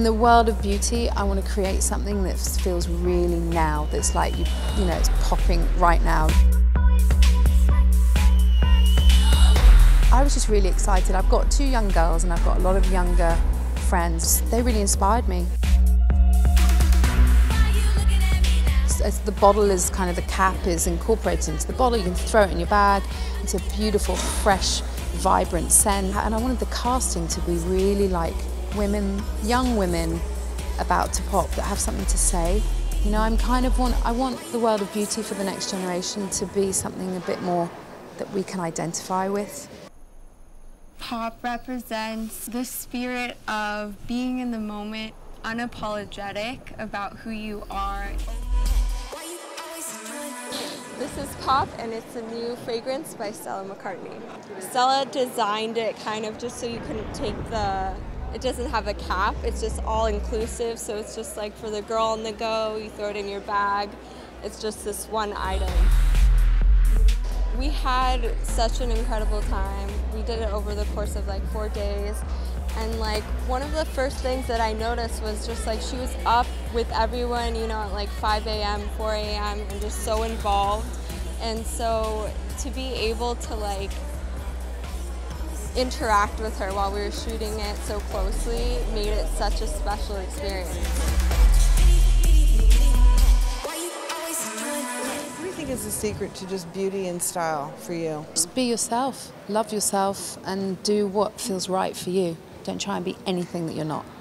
the world of beauty, I want to create something that feels really now, that's like, you know, it's popping right now. I was just really excited. I've got 2 young girls and I've got a lot of younger friends. They really inspired me. As the bottle is kind of, the cap is incorporated into the bottle, you can throw it in your bag. It's a beautiful, fresh, vibrant scent. And I wanted the casting to be really like women, young women about to pop that have something to say. You know, I want the world of beauty for the next generation to be something a bit more that we can identify with. Pop represents the spirit of being in the moment, unapologetic about who you are. This is Pop, and it's a new fragrance by Stella McCartney. Stella designed it kind of just so you couldn't take it doesn't have a cap, it's just all inclusive, so it's just like for the girl on the go, you throw it in your bag, it's just this one item. We had such an incredible time. We did it over the course of like 4 days. And like one of the first things that I noticed was just like she was up with everyone, you know, at like 5 a.m., 4 a.m. and just so involved. And so to be able to like interact with her while we were shooting it so closely made it such a special experience. What do you think is the secret to just beauty and style for you? Just be yourself, love yourself, and do what feels right for you. Don't try and be anything that you're not.